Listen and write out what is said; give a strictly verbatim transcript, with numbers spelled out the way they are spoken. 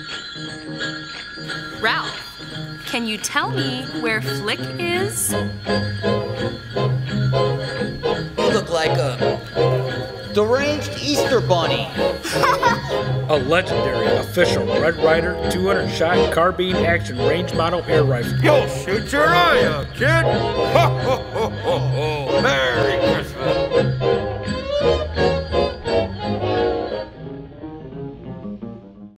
Ralph, can you tell me where Flick is? You look like a deranged Easter bunny. A legendary official Red Ryder two hundred shot carbine action range model air rifle. You'll shoot your eye out, kid!